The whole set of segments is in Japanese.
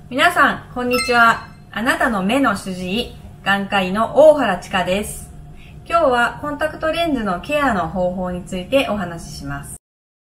皆さん、こんにちは。あなたの目の主治医、眼科医の大原千佳です。今日はコンタクトレンズのケアの方法についてお話しします。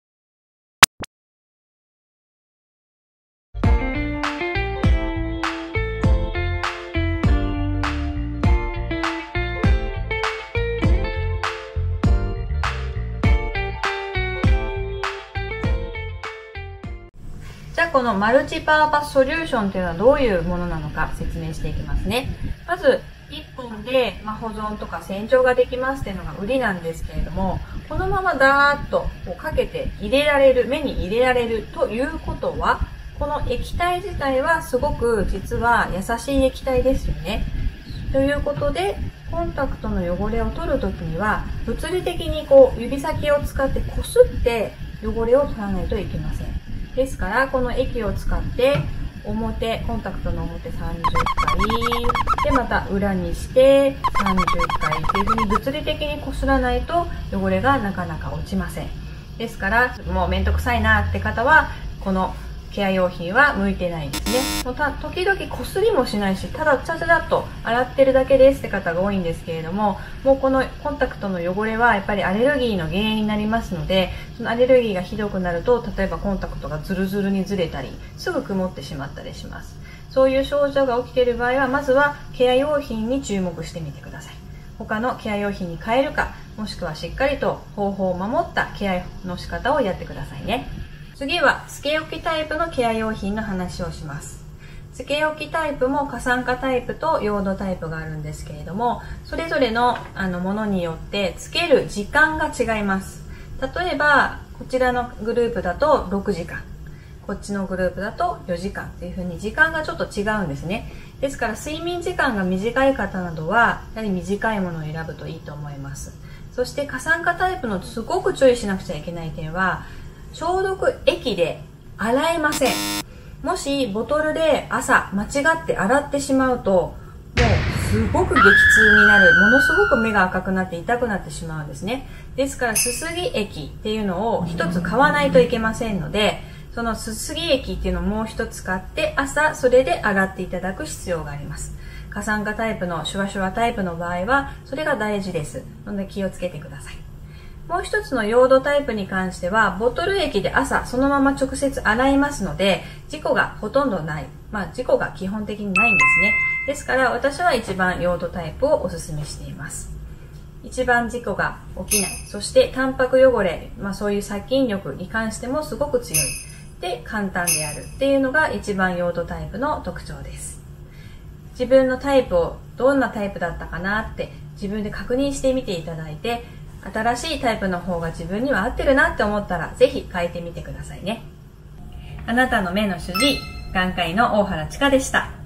じゃあこのマルチパーパスソリューションというのはどういうものなのか説明していきますね。まず1本で保存とか洗浄ができますっていうのが売りなんですけれども、このままダーッとかけて入れられる、目に入れられるということは、この液体自体はすごく実は優しい液体ですよね。ということで、コンタクトの汚れを取るときには物理的に指先を使ってこすって汚れを取らないといけません。ですから、この液を使ってコンタクトの表30回で、また裏にして30回っていうふうに物理的にこすらないと汚れがなかなか落ちません。ですから、もうめんどくさいなって方はこのケア用品は向いてないですね。時々こすりもしないし、ただチャチャチャっと洗ってるだけですって方が多いんですけれども、もうこのコンタクトの汚れはやっぱりアレルギーの原因になりますので、そのアレルギーがひどくなると、例えばコンタクトがズルズルにずれたり、すぐ曇ってしまったりします。そういう症状が起きている場合は、まずはケア用品に注目してみてください。他のケア用品に変えるか、もしくはしっかりと方法を守ったケアの仕方をやってくださいね。次は、つけ置きタイプのケア用品の話をします。つけ置きタイプも過酸化タイプとヨードタイプがあるんですけれども、それぞれのものによってつける時間が違います。例えば、こちらのグループだと6時間。こっちのグループだと4時間っていう風に時間がちょっと違うんですね。ですから睡眠時間が短い方などは、やはり短いものを選ぶといいと思います。そして過酸化タイプのすごく注意しなくちゃいけない点は、消毒液で洗えません。もしボトルで朝間違って洗ってしまうと、もうすごく激痛になる、ものすごく目が赤くなって痛くなってしまうんですね。ですからすすぎ液っていうのを一つ買わないといけませんので、そのすすぎ液っていうのをもう一つ買って朝それで洗っていただく必要があります。過酸化タイプのシュワシュワタイプの場合はそれが大事ですので気をつけてください。もう一つのヨードタイプに関しては、ボトル液で朝そのまま直接洗いますので、事故がほとんどない。事故が基本的にないんですね。ですから私は一番ヨードタイプをおすすめしています。一番事故が起きない。そしてタンパク汚れ、そういう殺菌力に関してもすごく強い。で、簡単であるっていうのが一番ヨードタイプの特徴です。自分のタイプをどんなタイプだったかなって自分で確認してみていただいて、新しいタイプの方が自分には合ってるなって思ったらぜひ変えてみてくださいね。あなたの目の主治医、眼科医の大原千佳でした。